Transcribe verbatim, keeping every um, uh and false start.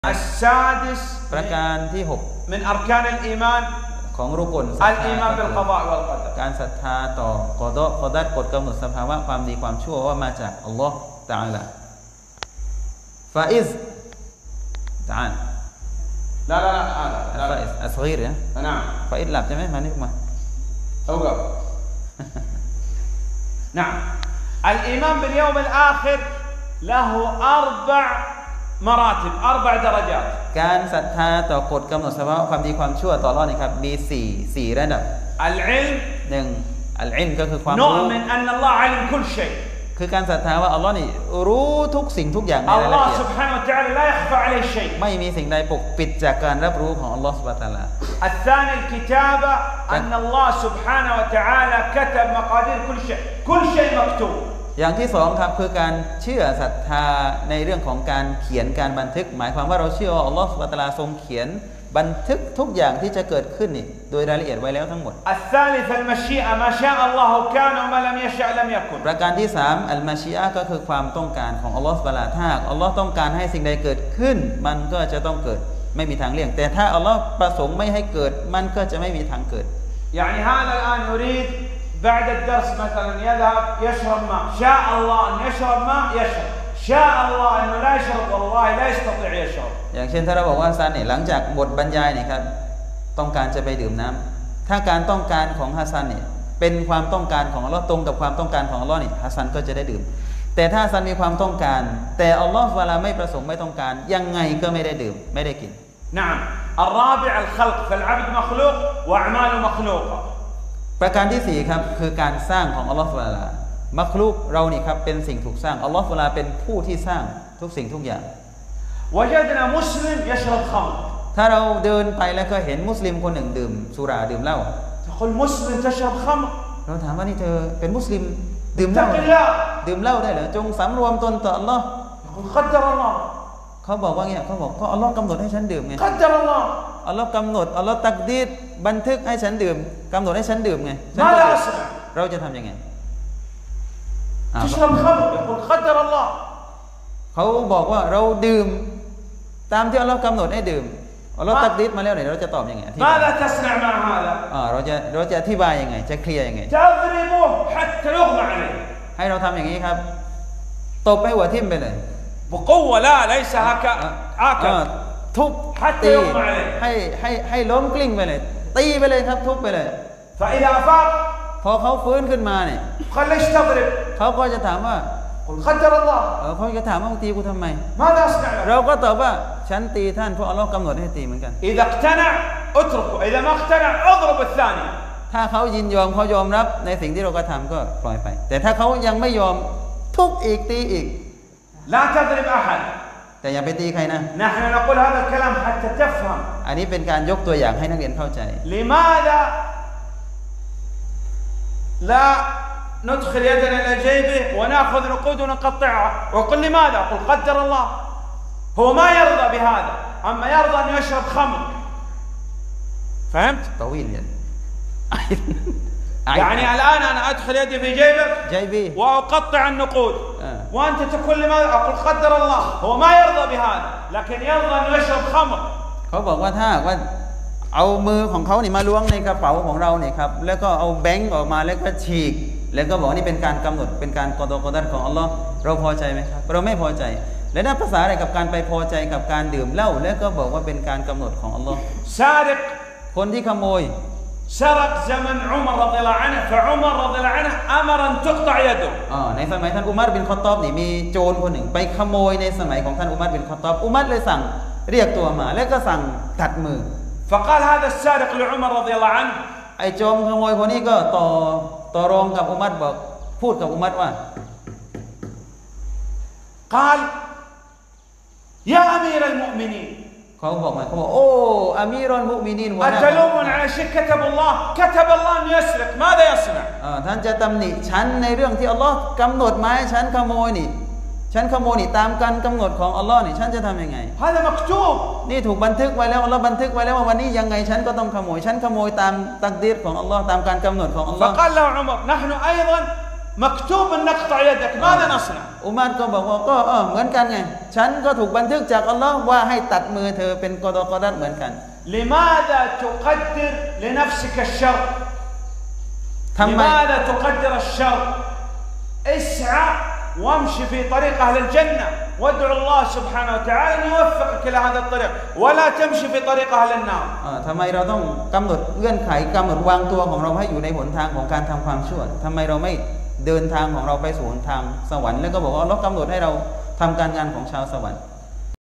السادس ประการที่หก من أركان الإيمان ของรุกล الإيمان بالقضاء والقدر การศรัทธาต่อกอฎอกอดัรกฎกำหนดสภาวะความดีความชั่วว่ามาจากอัลลอฮ์ตะอาลาฟาอิซตะอาล لا لا لا لا فائز أصغير يا نعم فائز لا بتعمل ما نفهم أوقف نعم الإيمان باليوم الآخر له أربع مراتب أربع درجات การศรัทธาต่อกฎกำหนดสภาวะความดีความชั่วต่ออัลเลาะห์นี่ครับมีสี่สี่ระดับ العلم หนึ่งอัลอิลมก็คือความรู้ نؤمن أن الله علم كل شيء คือการศรัทธาว่าอัลเลาะห์นี่รู้ทุกสิ่งทุกอย่างในรายละเอียด الله سبحانه وتعالى لا يخفى عليه شيء ไม่มีสิ่งใดปกปิดจากการรับรู้ของอัลเลาะห์ซุบฮานะฮูวะตะอาลา الثاني الكتابة أن الله سبحانه وتعالى كتب مقادير كل شيء كل شيء مكتوب อย่างที่สองครับคือการเชื่อศรัทธาในเรื่องของการเขียนการบันทึกหมายความว่าเราเชื่อว่าอัลเลาะห์ซุบฮานะฮูวะตะอาลาทรงเขียนบันทึกทุกอย่างที่จะเกิดขึ้นนี่โดยรายละเอียดไว้แล้วทั้งหมด الثالث المشيئة ما شاء الله كان وما لم يشأ لم يكن ประการที่สามอัลมาชีอะห์ก็คือความต้องการของอัลเลาะห์ซุบฮานะฮูวะตะอาลาถ้าอัลเลาะห์ต้องการให้สิ่งใดเกิดขึ้นมันก็จะต้องเกิดไม่มีทางเลี่ยงแต่ถ้าอัลเลาะห์ประสงค์ไม่ให้เกิดมันก็จะไม่มีทางเกิด يعني هذا الآن يريد بعد الدرس مثلا يذهب يشرب ماء شاء الله أن يشرب ماء يشرب شاء الله أنه لا يشرب والله لا يستطيع يشرب อย่างเช่นถ้าเราบอกว่าฮัสซันเนี่ยหลังจากบทบรรยายเนี่ยครับต้องการจะไปดื่มน้ำถ้าการต้องการของฮัสซันเนี่ยเป็นความต้องการของอัลเลาะห์ตรงกับความต้องการของอัลเลาะห์นี่ฮัสซันก็จะได้ดื่มแต่ถ้าฮัสซันมีความต้องการแต่อัลเลาะห์เวลาไม่ประสงค์ไม่ต้องการยังไงก็ไม่ได้ดื่มไม่ได้กิน نعم الرابع الخلق فالعبد مخلوق وأعماله مخلوقة ประการที่สี่ครับคือการสร้างของอัลเลาะห์ซุบฮานะฮูวะตะอาลามักลุกเรานี่ครับเป็นสิ่งถูกสร้างอัลเลาะห์ซุบฮานะฮูวะตะอาลาเป็นผู้ที่สร้างทุกสิ่งทุกอย่าง وجدنا مسلم يشرب خمر ถ้าเราเดินไปแล้วก็เห็นมุสลิมคนหนึ่งดื่มสุราดื่มเหล้า تقول مسلم تشرب خمر เราถามว่านี่เธอเป็นมุสลิมดื่มเหล้าดื่มเหล้าได้เหรอจงสำรวมตนต่ออัลเลาะห์ قدر الله เขาบอกว่าไงเขาบอกก็อัลเลาะห์กำหนดให้ฉันดื่มไง قدر الله อัลเลาะห์กำหนดอัลเลาะห์ตักดีรบันทึกให้ฉันดื่มกำหนดให้ฉันดื่มไงเราจะทำยังไง تشرب خمر يقول قدر الله เขาบอกว่าเราดื่มตามที่อัลเลาะห์กำหนดให้ดื่มอัลเลาะห์ตักดีรมาแล้วเนี่ยเราจะตอบยังไง ماذا تصنع مع هذا อ่าเราจะเราจะอธิบายยังไงจะเคลียร์ยังไง تضربه حتى يغمى عليه ให้เราทำอย่างนี้ครับตบให้หัวทิ่มไปเลย بقوة لا ليس هكا هكا ทุบ حتى يغمى عليه ให้ให้ให้ล้มกลิ้งไปเลยตีไปเลยครับทุบไปเลย فإذا أفاق พอเขาฟื้นขึ้นมาเนี่ย قال ليش تضرب เขาก็จะถามว่า قل قدر الله เขาจะถามว่าตีกูทำไม ماذا أصنع له เราก็ตอบว่าฉันตีท่านเพราะอัลเลาะห์กำหนดให้ตีเหมือนกัน إذا اقتنع اتركه إذا ما اقتنع اضرب الثاني ถ้าเขายินยอมเขายอมรับในสิ่งที่เรากระทำก็ปล่อยไปแต่ถ้าเขายังไม่ยอมทุบอีกตีอีก لا تضرب أحد แต่อย่าไปตีใครนะ نحن نقول هذا الكلام حتى تفهم อันนี้เป็นการยกตัวอย่างให้นักเรียนเข้าใจ لماذا لا ندخل يدنا إلى جيبه ونأخذ نقود ونقطعها وقل لماذا قل قدر الله هو ما يرضى بهذا أما يرضى أن يشرب خمر فهمت؟ طويل يعني يعني الآن أنا أدخل يدي في جيبك جيبي وأقطع النقود آه. وأنت تقول لماذا أقول قدر الله هو ما يرضى بهذا لكن يرضى أن يشرب خمر เขาบอกว่าถ้าว่าเอามือของเขาเนี่ยมาล้วงในกระเป๋าของเราเนี่ยครับแล้วก็เอาแบงก์ออกมาแล้วก็ฉีกแล้วก็บอกนี่เป็นการกำหนดเป็นการกอฎอกอดัรของอัลเลาะห์เราพอใจไหมครับเราไม่พอใจและได้ภาษาอะไรกับการไปพอใจกับการดื่มเหล้าแล้วก็บอกว่าเป็นการกำหนดของอัลเลาะห์ سارق คนที่ขโมย سرق زمن عمر رضي الله عنه فعمر رضي الله عنه أمر أن تقطع يده อ๋อในสมัยท่านอุมัรบินคอฏฏอบนี่มีโจรคนหนึ่งไปขโมยในสมัยของท่านอุมัรบินคอฏฏอบอุมัรเลยสั่งเรียกตัวมาแล้วก็สั่งตัดมือ فقال هذا السارق لعمر رضي الله عنه ไอ้โจรขโมยคนนี้ก็ต่อต่อรองกับอุมัรบอกพูดกับอุมัรว่า قال يا أمير المؤمنين เขาบอกมาเขาบอกโอ้อามีรอนมุมินีน أتلومون على شيء كتب الله كتب الله أن يسرق ماذا يصنع ท่านจะตำหนิฉันในเรื่องที่อัลลอฮ์กำหนดมาให้ฉันขโมยนี่ฉันขโมยนี่ตามการกำหนดของอัลลอฮ์นี่ฉันจะทำยังไง هذا مكتوب นี่ถูกบันทึกไว้แล้วอัลลอฮ์บันทึกไว้แล้วว่าวันนี้ยังไงฉันก็ต้องขโมยฉันขโมยตามตักดีรของอัลลอฮ์ตามการกำหนดของอัลลอฮ์ فقال له عمر نحن أيضا مكتوب أن نقطع يدك ماذا نصنع อุมัรก็บอกว่าก็เออเหมือนกันไงฉันก็ถูกบันทึกจากอัลลอฮ์ว่าให้ตัดมือเธอเป็นกอดอกอดัดเหมือนกัน لماذا تقدر لنفسك الشر ทำไม لماذا تقدر الشر اسعى وامشي في طريق أهل الجنة وادعو الله سبحانه وتعالى أن يوفقك إلى هذا الطريق ولا تمشي في طريق أهل النار ทำไมเราต้องกำหนดเงื่อนไขกำหนดวางตัวของเราให้อยู่ในหนทางของการทำความชั่วทำไมเราไม่เดินทางของเราไปสู่หนทางสวรรค์แล้วก็บอกว่าอัลเลาะห์กำหนดให้เราทำการงานของชาวสวรรค์